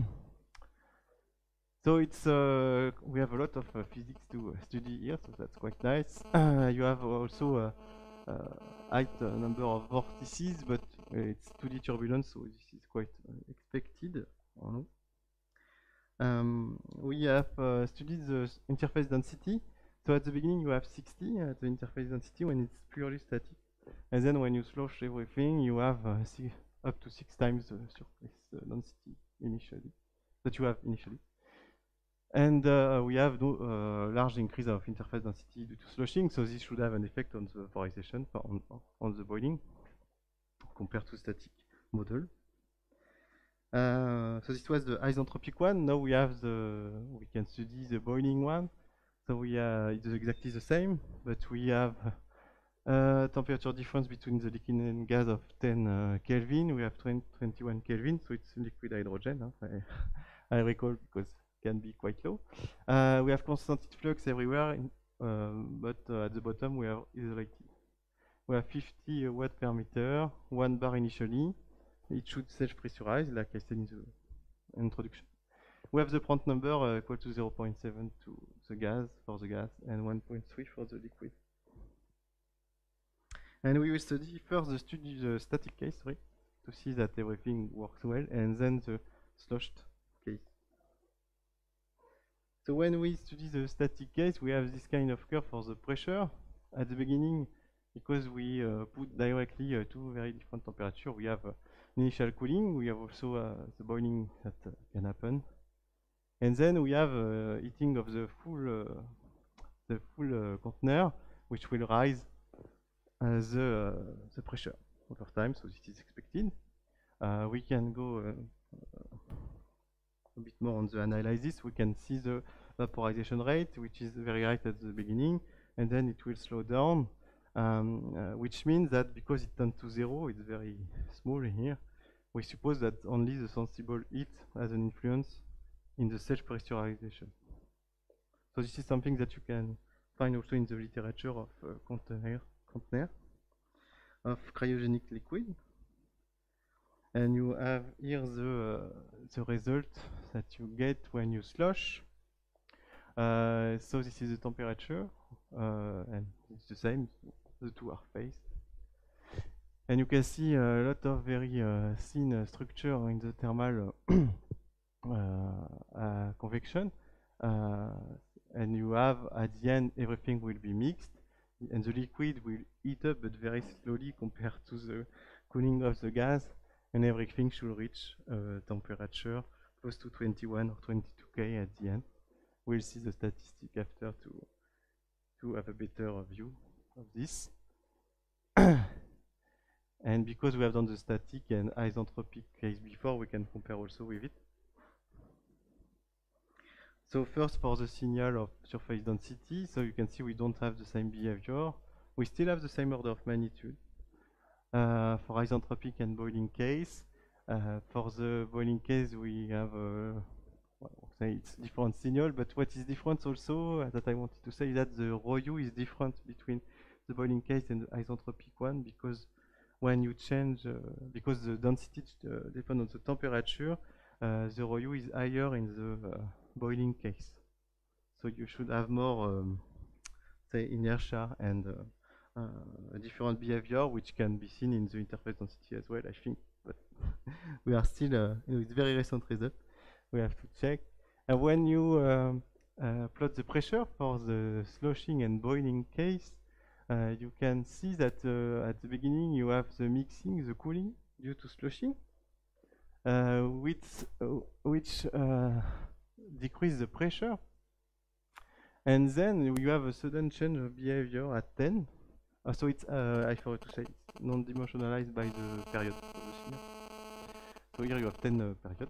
So it's, uh, we have a lot of uh, physics to uh, study here, so that's quite nice. Uh, you have also a uh, uh, high uh, number of vortices, but uh, it's two D turbulence, so this is quite uh, expected. I don't know. Um, we have uh, studied the interface density. So at the beginning you have sixty at the interface density when it's purely static. And then when you slosh everything, you have uh, up to six times the surface uh, density initially, that you have initially. And uh, we have no uh, large increase of interface density due to sloshing, so this should have an effect on the vaporization, on, on the boiling, compared to static model. Uh, so this was the isentropic one. Now we have the, we can study the boiling one. So we uh, it's exactly the same, but we have uh, temperature difference between the liquid and gas of ten uh, Kelvin. We have twenty-one Kelvin, so it's liquid hydrogen. Huh? I, I recall because it can be quite low. Uh, we have constant heat flux everywhere, in, uh, but uh, at the bottom we have isolated. We have fifty watt per meter, one bar initially. It should self-pressurize, like I said in the introduction. We have the Prandtl number uh, equal to zero point seven to the gas, for the gas, and one point three for the liquid. And we will study first the study the static case, sorry, to see that everything works well, and then the sloshed case. So when we study the static case, we have this kind of curve for the pressure. At the beginning, because we uh, put directly uh, two very different temperatures, we have uh, initial cooling, we have also uh, the boiling that uh, can happen, and then we have uh, heating of the full uh, the full uh, container, which will rise uh, the uh, the pressure over time. So this is expected. Uh, we can go uh, a bit more on the analysis. We can see the vaporization rate, which is very high at the beginning, and then it will slow down. Um, uh, which means that because it tends to zero, it's very small here, we suppose that only the sensible heat has an influence in the self-pressurization. So this is something that you can find also in the literature of uh, container, container of cryogenic liquid. And you have here the, uh, the result that you get when you slosh. Uh, so this is the temperature, uh, and it's the same. The two are phased. And you can see a lot of very uh, thin uh, structure in the thermal uh, uh, convection. Uh, and you have, at the end, everything will be mixed. And the liquid will heat up, but very slowly compared to the cooling of the gas. And everything should reach a temperature close to twenty-one or twenty-two K at the end. We'll see the statistic after to, to have a better view of this. And because we have done the static and isentropic case before, we can compare also with it. So first for the signal of surface density, so you can see we don't have the same behavior. We still have the same order of magnitude. Uh, for isentropic and boiling case, uh, for the boiling case we have uh, well, say it's different signal, but what is different also uh, that I wanted to say is that the rho u is different between the boiling case and the isentropic one, because when you change, uh, because the density uh, depends on the temperature, uh, the rho u is higher in the uh, boiling case. So you should have more, um, say, inertia and uh, uh, a different behavior, which can be seen in the interface density as well, I think. But we are still, uh, you know, it's very recent result. We have to check. And when you um, uh, plot the pressure for the sloshing and boiling case, uh, you can see that uh, at the beginning you have the mixing, the cooling due to sloshing, uh, which, uh, which uh, decrease the pressure. And then you have a sudden change of behavior at ten. Uh, so it's, uh, I forgot to say, it's non-dimensionalized by the period of the signal. So here you have ten uh, period.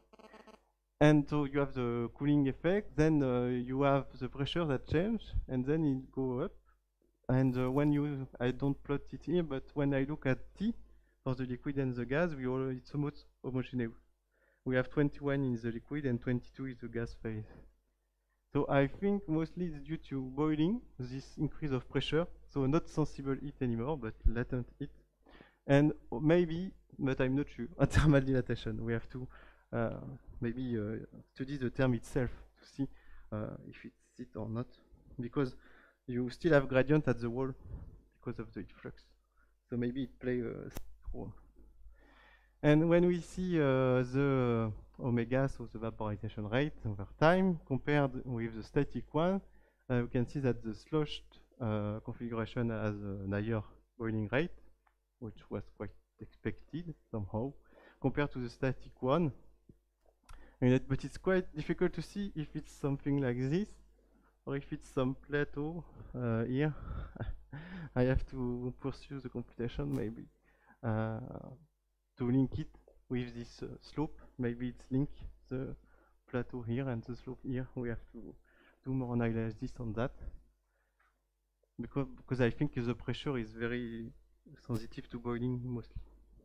And so you have the cooling effect, then uh, you have the pressure that change, and then it go up. And uh, when you, I don't plot it here, but when I look at T for the liquid and the gas, we all, it's almost homogeneous. We have twenty-one in the liquid and twenty-two in the gas phase. So I think mostly it's due to boiling, this increase of pressure, so not sensible heat anymore, but latent heat. And maybe, but I'm not sure, a thermal dilatation. We have to uh, maybe uh, study the term itself to see uh, if it's it or not, because you still have gradient at the wall because of the heat flux. So maybe it plays a role. And when we see uh, the uh, omega, so the vaporization rate over time, compared with the static one, uh, we can see that the sloshed uh, configuration has a higher boiling rate, which was quite expected somehow, compared to the static one. And it, but it's quite difficult to see if it's something like this, or if it's some plateau uh, here. I have to pursue the computation maybe. Uh, to link it with this uh, slope. Maybe it's link the plateau here and the slope here. We have to do more analysis on that. Because, because I think the pressure is very sensitive to boiling mostly.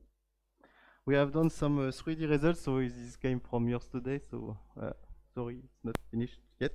We have done some uh, three D results, so this came from yesterday, so uh, sorry, it's not finished yet.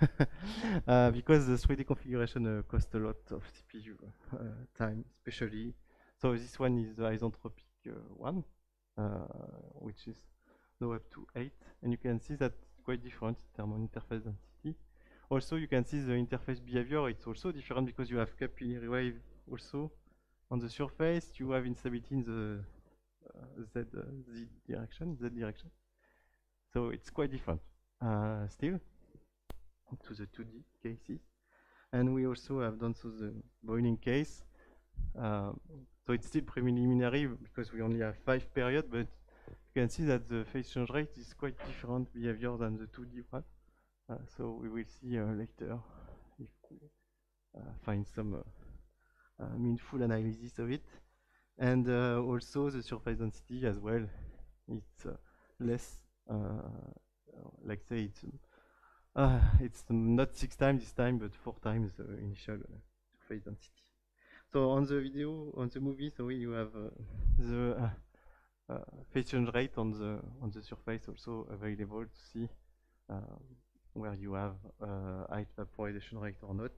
uh, because the three D configuration uh, costs a lot of C P U uh, time, especially. So this one is the isentropic uh, one, uh, which is now up to eight, and you can see that it's quite different in terms of interface density. Also, you can see the interface behavior. It's also different because you have capillary wave also on the surface. You have instability in the uh, Z, uh, Z direction, Z direction. So it's quite different uh, still to the two D cases. And we also have done so the boiling case. Uh, so it's still preliminary because we only have five periods, but you can see that the phase change rate is quite different behavior than the two D one. Uh, so we will see uh, later if we uh, find some uh, uh, meaningful analysis of it. And uh, also the surface density as well. It's uh, less, uh, like say it's uh, it's not six times this time, but four times the initial uh, surface density. So on the video, on the movie, so you have uh, the uh, uh, phase change rate on the on the surface also available to see uh, where you have uh, high vaporization rate or not.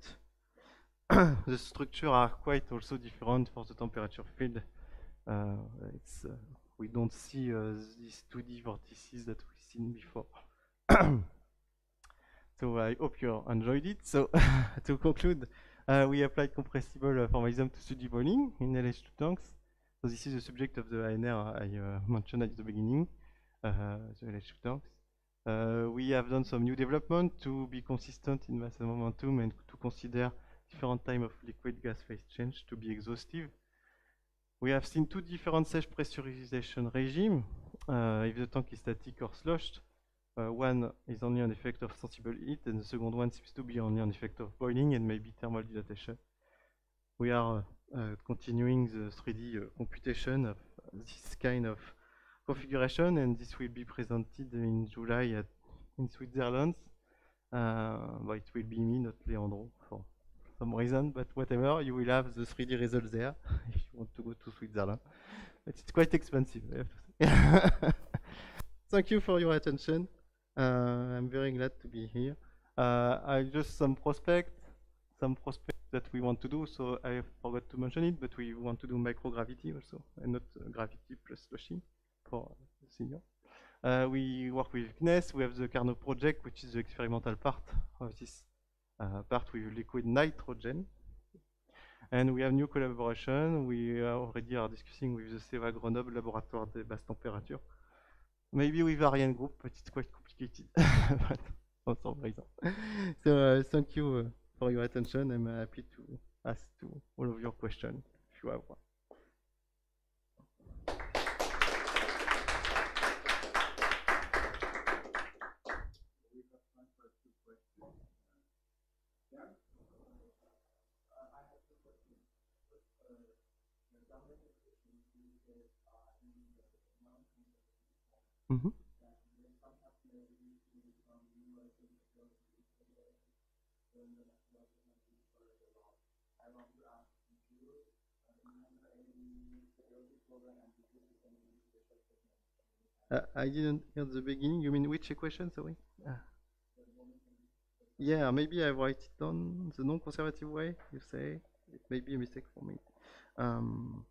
The structure are quite also different for the temperature field. Uh, it's uh, we don't see uh, these two D vortices that we've seen before. so I hope you enjoyed it. So to conclude, uh, we applied compressible uh, formalism to study boiling in L H two tanks. So this is the subject of the A N R I uh, mentioned at the beginning, uh, the L H two tanks. Uh, we have done some new development to be consistent in mass and momentum and to consider different time of liquid gas phase change to be exhaustive. We have seen two different safe pressurization regime. Uh, if the tank is static or sloshed, uh, one is only an effect of sensible heat, and the second one seems to be only an effect of boiling and maybe thermal dilatation. We are uh, uh, continuing the three D uh, computation of this kind of configuration, and this will be presented in July at, in Switzerland. Uh, but it will be me, not Leandro, for some reason, but whatever, you will have the three D results there if you want to go to Switzerland. But it's quite expensive, I have to say. Thank you for your attention. Uh, I'm very glad to be here. Uh, I just some prospect, some prospect that we want to do. So I forgot to mention it, but we want to do microgravity also, and not uh, gravity plus slushing for the senior. Uh, we work with C N E S. We have the Carnot project, which is the experimental part of this uh, part with liquid nitrogen. And we have new collaboration. We uh, already are discussing with the CEVA Grenoble Laboratoire de Basse Température. Maybe with Ariane Group, but it's quite complicated. But for some reason. So uh, thank you uh, for your attention. I'm uh, happy to ask to all of your questions if you have one. Mm-hmm. Uh, I didn't hear the beginning. You mean which equation, sorry? Ah. Yeah, maybe I write it down the non-conservative way, you say. It may be a mistake for me. Um,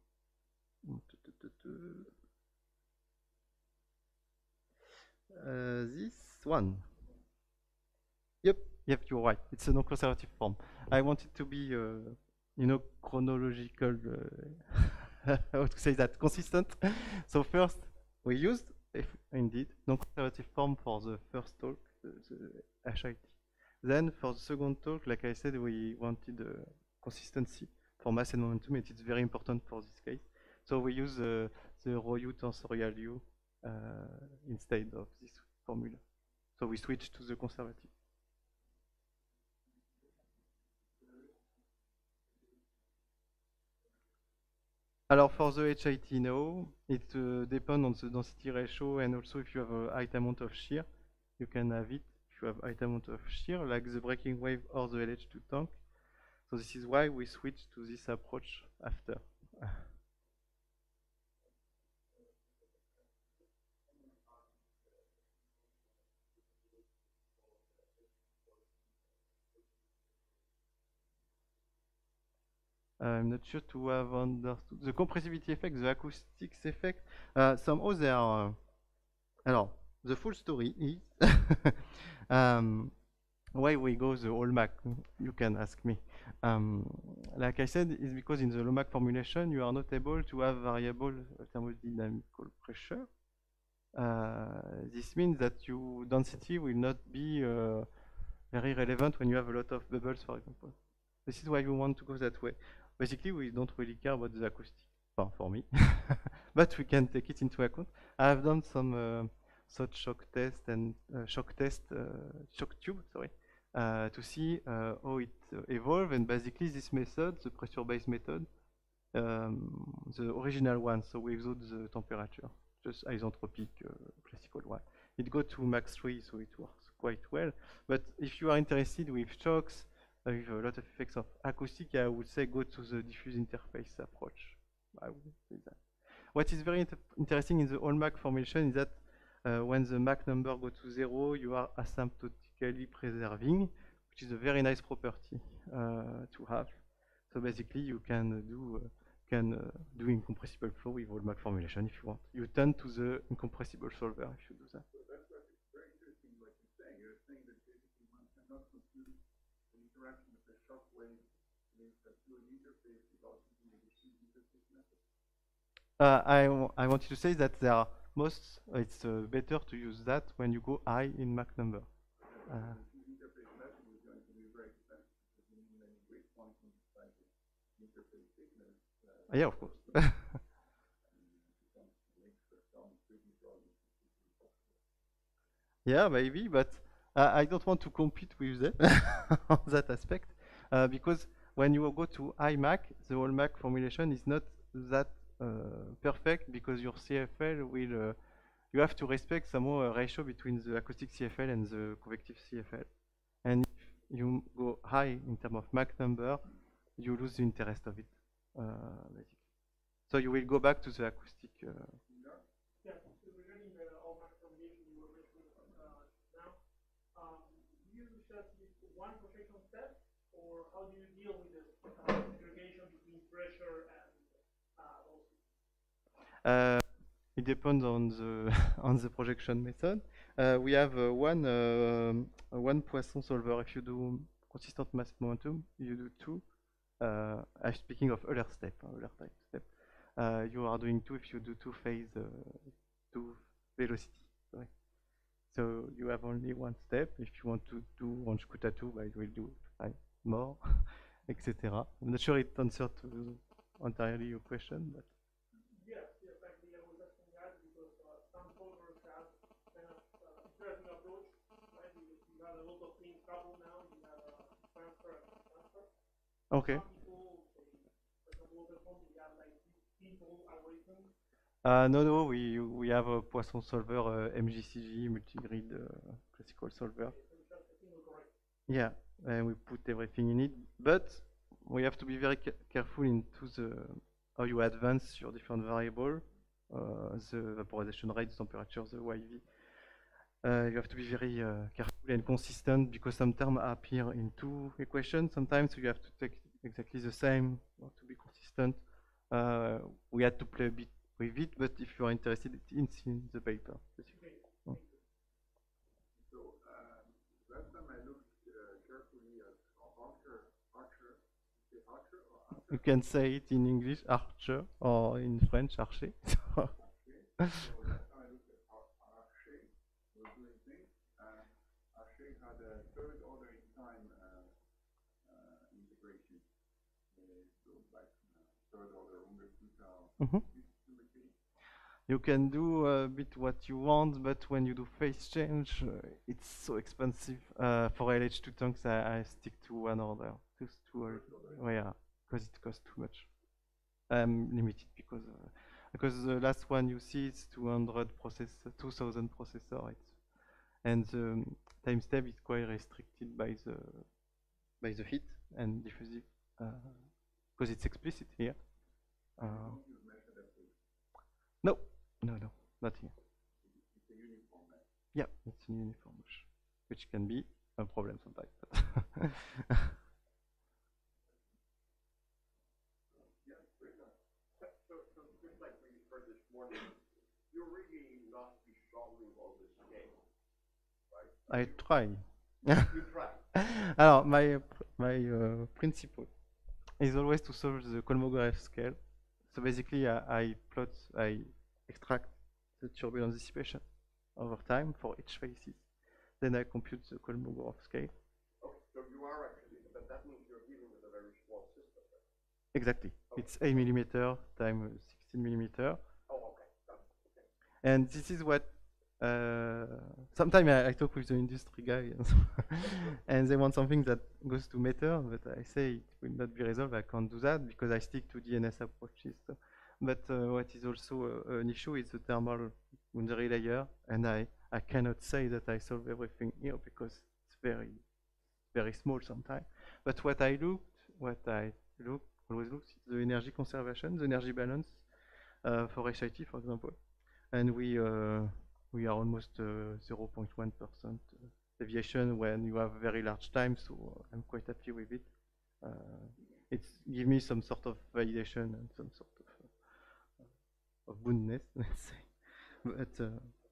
uh, this one. Yep, yep, you're right. It's a non-conservative form. I want it to be, uh, you know, chronological, uh, how to say that, consistent. So first, we used, if indeed, non-conservative form for the first talk, the, the H I T. Then for the second talk, like I said, we wanted uh, consistency for mass and momentum, and it's very important for this case. So we use uh, the rho u tensorial u uh, instead of this formula. So we switch to the conservative. Alors for the H I T now, it uh, depends on the density ratio, and also if you have a high amount of shear, you can have it if you have high amount of shear, like the breaking wave or the L H two tank. So this is why we switch to this approach after. I'm not sure to have understood the compressivity effect, the acoustics effect. Uh, somehow they are. Uh, alors, the full story is um, why we go the Olmec. You can ask me. Um, like I said, is because in the Lomac formulation you are not able to have variable thermodynamical pressure. Uh, this means that your density will not be uh, very relevant when you have a lot of bubbles, for example. This is why we want to go that way. Basically, we don't really care about the acoustic, well, for me, but we can take it into account. I have done some uh, such shock test and uh, shock test, uh, shock tube, sorry, uh, to see uh, how it uh, evolved. And basically, this method, the pressure-based method, um, the original one, so without the temperature, just isentropic, uh, classical one. It goes to max three, so it works quite well. But if you are interested with shocks, uh, with a lot of effects of acoustic, I would say go to the diffuse interface approach. I would say that. What is very inter interesting in the Olmec formulation is that uh, when the Mach number goes to zero, you are asymptotically preserving, which is a very nice property uh, to have. So basically, you can uh, do uh, can uh, do incompressible flow with Olmec formulation if you want. You turn to the incompressible solver if you do that. So that's, that's very interesting what you're saying. You're saying that basically one Uh, I, w- I wanted to say that there are most, it's uh, better to use that when you go high in Mach number. Uh, If you interface message is going to be very expensive because you need many bridge functions like interface thickness. Uh, yeah, of course. Yeah, maybe, but uh, I don't want to compete with them on that aspect uh, because when you go to iMac, the whole Mac formulation is not that uh, perfect because your C F L will, uh, you have to respect some more ratio between the acoustic C F L and the convective C F L. And if you go high in terms of Mach number, you lose the interest of it, uh, basically. So you will go back to the acoustic. Uh, Yeah, so regarding the all Mac formulation you were mentioning uh, now, um, do you just use one projection step, or how do you deal with the uh, segregation between pressure and uh, velocity? Uh, it depends on the on the projection method. Uh, we have uh, one uh, one Poisson solver. If you do consistent mass momentum, you do two. Uh, I'm speaking of Euler step, uh, Euler type step. Uh, you are doing two if you do two phase, uh, two velocity. Sorry. So you have only one step. If you want to do one Shkuta two, I will do five more, et cetera. I'm not sure it answered to entirely your question, but. Yes, yes, actually, I was asking that because uh, some solvers have kind of uh, interesting approach, right? You, you have a lot of things coupled now, you have a transfer and transfer. Okay. Some people, say, for example, open phone, you have like simple algorithms. Uh, no, no, we we have a Poisson solver, uh, M G C G, multi-grid uh, classical solver. Okay, so it's just a single correct. Yeah, and we put everything in it, but we have to be very ca careful into the how you advance your different variable, uh, the vaporization rate, the temperature, the Y V. Uh, you have to be very uh, careful and consistent because some terms appear in two equations. Sometimes you have to take exactly the same to be consistent. Uh, we had to play a bit with it, but if you are interested, it's in the paper. Okay. Oh. So um, last time I looked uh, carefully at Archer, Archer, is it Archer or Archer? You can say it in English, Archer, or in French, Archer. Okay. So last time I looked at Ar- Archer, was doing things, and Archer had a third order in time uh, uh, integration. Uh, so like uh, third order Ungerflüter. Mhm. You can do a bit what you want, but when you do phase change, uh, it's so expensive. Uh, for L H two tanks, I, I stick to one order. Two, two or, oh yeah, because it costs too much. I'm limited because uh, because the last one you see is two hundred processor, two thousand processor, it's, and the time step is quite restricted by the by the heat and diffusive because uh, it's explicit here. Uh, no, no, no, not here. It's a uniform mesh. Yeah, it's a uniform mesh, which can be a problem sometimes. But Yeah, very good. So, so just like we heard this morning, you're really not too strongly about the scale, right? I try. You try. Alors, my my uh, principle is always to solve the Kolmogorov scale. So basically, I, I plot, I extract the turbulence dissipation over time for each phases. Then I compute the Kolmogorov scale. Okay, so you are actually, but that means you're dealing with a very small system, right? Exactly. It's eight millimeter times sixteen millimeter. Oh, okay. Got it. Okay. And this is what uh, sometimes I, I talk with the industry guy and they want something that goes to meter, but I say it will not be resolved. I can't do that because I stick to D N S approaches. So. But uh, what is also uh, an issue is the thermal boundary layer, and I, I cannot say that I solve everything here because it's very very small sometimes. But what I looked, what I look always look is the energy conservation, the energy balance uh, for H I T, for example. And we uh, we are almost uh, zero point one percent deviation when you have very large time, so I'm quite happy with it. Uh, it's give me some sort of validation and some sort of uh, of goodness, let's say. But uh,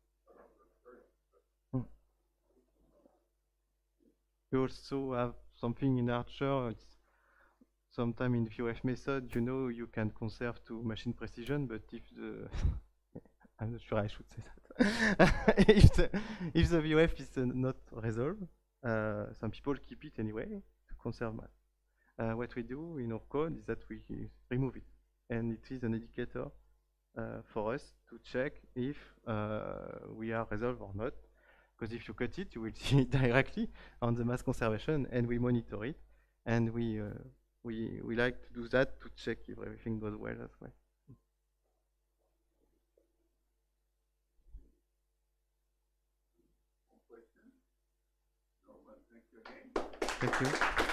hmm. We also have something in Archer. It's sometimes in V O F method, you know, you can conserve to machine precision, but if the I'm not sure I should say that. if the if the V O F is uh, not resolved, uh, some people keep it anyway to conserve math. Uh, what we do in our code is that we remove it, and it is an indicator uh, for us to check if uh, we are resolved or not. Because if you cut it, you will see it directly on the mass conservation, and we monitor it, and we uh, we we like to do that to check if everything goes well as well. Questions? No, but thank you again. Thank you.